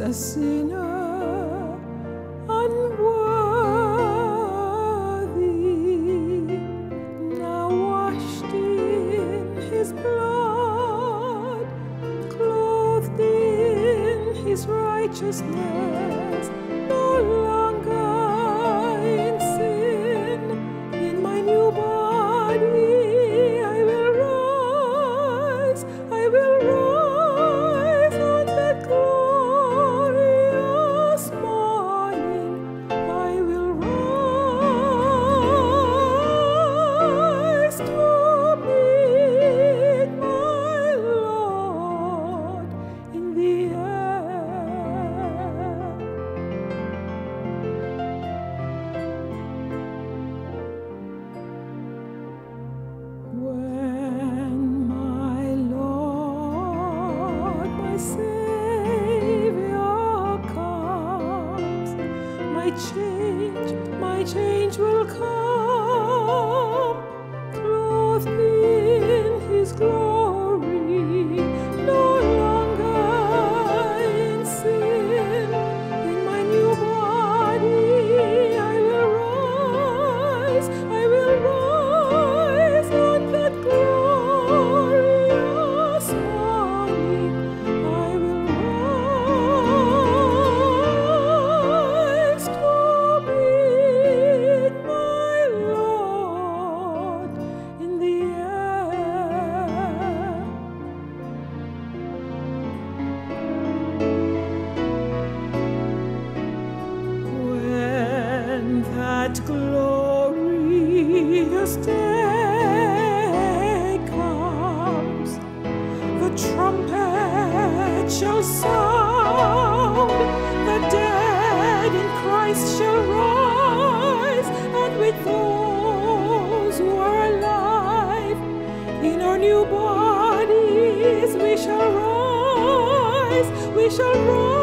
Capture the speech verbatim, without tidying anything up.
a sinner unworthy, now washed in his blood, clothed in his righteousness, no longer in sin. In my new body I will rise, I will rise on that glorious morning. I will rise to meet my Lord in the air. When my Lord, my Savior comes, my change, my change will come, clothed in his glory, no longer in sin. In my new body I will rise, I will rise on that glorious morning. I will rise to meet my Lord in the air. When that glorious day comes, the trumpet shall sound, the dead in Christ shall rise, and with those who are alive in our new bodies we shall rise, we shall rise.